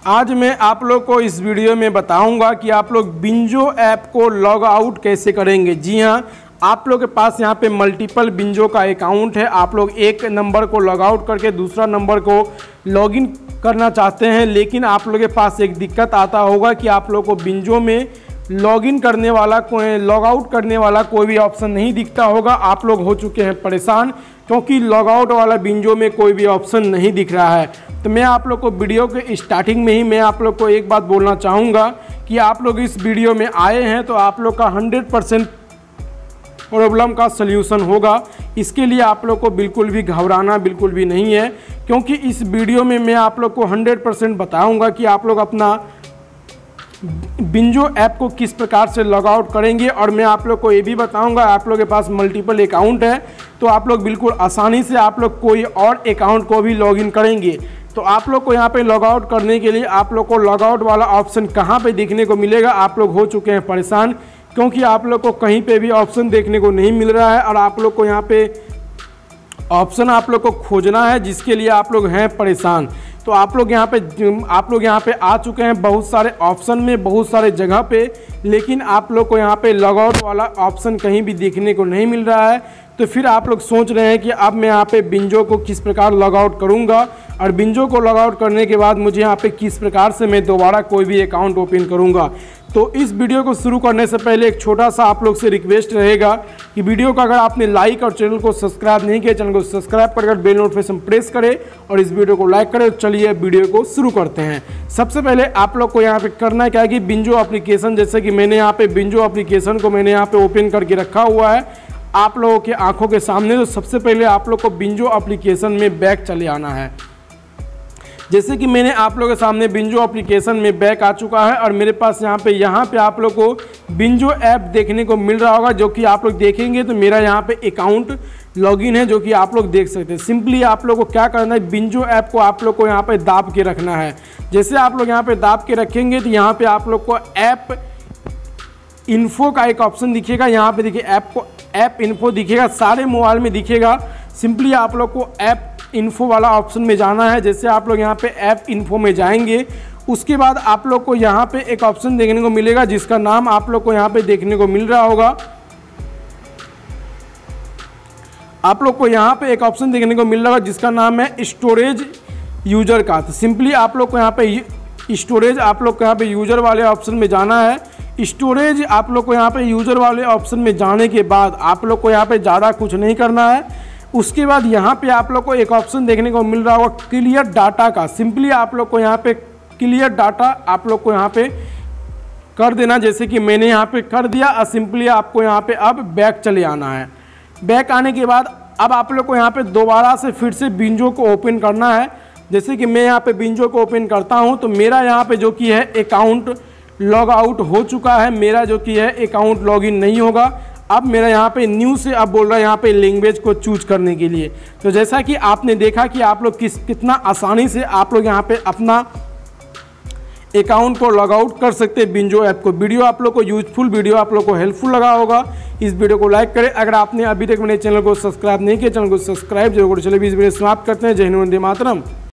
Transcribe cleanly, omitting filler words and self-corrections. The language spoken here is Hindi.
आज मैं आप लोग को इस वीडियो में बताऊंगा कि आप लोग बिंजो ऐप को लॉग आउट कैसे करेंगे। जी हाँ, आप लोग के पास यहाँ पे मल्टीपल बिंजो का अकाउंट है। आप लोग एक नंबर को लॉग आउट करके दूसरा नंबर को लॉगिन करना चाहते हैं, लेकिन आप लोग के पास एक दिक्कत आता होगा कि आप लोग को बिंजो में लॉगिन करने वाला लॉग आउट करने वाला कोई भी ऑप्शन नहीं दिखता होगा। आप लोग हो चुके हैं परेशान क्योंकि लॉग आउट वाला बिंजो में कोई भी ऑप्शन नहीं दिख रहा है। तो मैं आप लोग को वीडियो के स्टार्टिंग में ही मैं आप लोग को एक बात बोलना चाहूँगा कि आप लोग इस वीडियो में आए हैं तो आप लोग का 100% प्रॉब्लम का सल्यूशन होगा। इसके लिए आप लोग को बिल्कुल भी घबराना बिल्कुल भी नहीं है, क्योंकि इस वीडियो में मैं आप लोग को 100% बताऊंगा कि आप लोग अपना बिंजो ऐप को किस प्रकार से लॉग आउट करेंगे। और मैं आप लोग को ये भी बताऊंगा, आप लोग के पास मल्टीपल अकाउंट है तो आप लोग बिल्कुल आसानी से आप लोग कोई और अकाउंट को भी लॉगिन करेंगे। तो आप लोग को यहाँ पे लॉग आउट करने के लिए आप लोग को लॉग आउट वाला ऑप्शन कहाँ पे देखने को मिलेगा। आप लोग हो चुके हैं परेशान क्योंकि आप लोग को कहीं पे भी ऑप्शन देखने को नहीं मिल रहा है और आप लोग को यहाँ पे ऑप्शन आप लोग को खोजना है, जिसके लिए आप लोग हैं परेशान। तो आप लोग यहाँ पे आ चुके हैं बहुत सारे ऑप्शन में, बहुत सारे जगह पे, लेकिन आप लोग को यहाँ पे लॉग आउट वाला ऑप्शन कहीं भी देखने को नहीं मिल रहा है। तो फिर आप लोग सोच रहे हैं कि अब मैं यहाँ पे बिंजो को किस प्रकार लॉग आउट करूँगा और बिंजो को लॉग आउट करने के बाद मुझे यहाँ पे किस प्रकार से मैं दोबारा कोई भी अकाउंट ओपन करूँगा। तो इस वीडियो को शुरू करने से पहले एक छोटा सा आप लोग से रिक्वेस्ट रहेगा कि वीडियो को अगर आपने लाइक और चैनल को सब्सक्राइब नहीं किया, चैनल को सब्सक्राइब करके बेल नोटिफिकेशन प्रेस करें और इस वीडियो को लाइक करें। चलिए वीडियो को शुरू करते हैं। सबसे पहले आप लोग को यहाँ पे करना क्या है कि बिंजो एप्लीकेशन, जैसे कि मैंने यहाँ पे बिंजो एप्लीकेशन को मैंने यहाँ पे ओपन करके रखा हुआ है आप लोगों के आंखों के सामने। तो सबसे पहले आप लोग को बिंजो एप्लीकेशन में बैक चले आना है। जैसे कि मैंने आप लोगों के सामने बिंजो एप्लीकेशन में बैक आ चुका है और मेरे पास यहाँ पे आप लोग को बिंजो ऐप देखने को मिल रहा होगा, जो कि आप लोग देखेंगे तो मेरा यहाँ पे अकाउंट लॉगिन है, जो कि आप लोग देख सकते हैं। सिंपली आप लोग को क्या करना है, बिंजो ऐप को आप लोग को यहाँ पे दाब के रखना है। जैसे आप लोग यहाँ पे दाब के रखेंगे तो यहाँ पे आप लोग को ऐप इन्फो का एक ऑप्शन दिखेगा। यहाँ पे देखिए ऐप इन्फो दिखेगा, सारे मोबाइल में दिखेगा। सिंपली आप लोग को ऐप इन्फो वाला ऑप्शन में जाना है। जैसे आप लोग यहाँ पे ऐप इन्फो में जाएंगे, उसके बाद आप लोग को यहाँ पे एक ऑप्शन देखने को मिलेगा जिसका नाम आप लोग को यहाँ पे देखने को मिल रहा होगा। आप लोग को यहाँ पे एक ऑप्शन देखने को मिल रहा होगा जिसका नाम है स्टोरेज यूजर का। तो सिंपली आप लोग को यहाँ पे स्टोरेज आप लोग को यहाँ पे यूजर वाले ऑप्शन में जाना है। स्टोरेज आप लोग को यहाँ पे यूज़र वाले ऑप्शन में जाने के बाद आप लोग को यहाँ पे ज़्यादा कुछ नहीं करना है। उसके बाद यहाँ पे आप लोग को एक ऑप्शन देखने को मिल रहा होगा क्लियर डाटा का। सिंपली आप लोग को यहाँ पे क्लियर डाटा आप लोग को यहाँ पे कर देना, जैसे कि मैंने यहाँ पे कर दिया। और सिंपली आपको यहाँ पे अब बैक चले आना है। बैक आने के बाद अब आप लोग को यहाँ पे दोबारा से फिर से बिंजो को ओपन करना है। जैसे कि मैं यहाँ पे बिंजो को ओपन करता हूँ तो मेरा यहाँ पे जो कि है अकाउंट लॉग आउट हो चुका है, मेरा जो कि है अकाउंट लॉगिन नहीं होगा। अब मेरा यहाँ पे न्यू से अब बोल रहा है यहाँ पे लैंग्वेज को चूज करने के लिए। तो जैसा कि आपने देखा कि आप लोग कितना आसानी से आप लोग यहाँ पे अपना अकाउंट को लॉग आउट कर सकते हैं बिंजो ऐप को। वीडियो आप लोग को यूजफुल, वीडियो आप लोग को हेल्पफुल लगा होगा। इस वीडियो को लाइक करें। अगर आपने अभी तक मेरे चैनल को सब्सक्राइब नहीं किया, चैनल को सब्सक्राइब जरूर करें। चलिए इस वीडियो समाप्त करते हैं। जय हिंद, वंदे मातरम।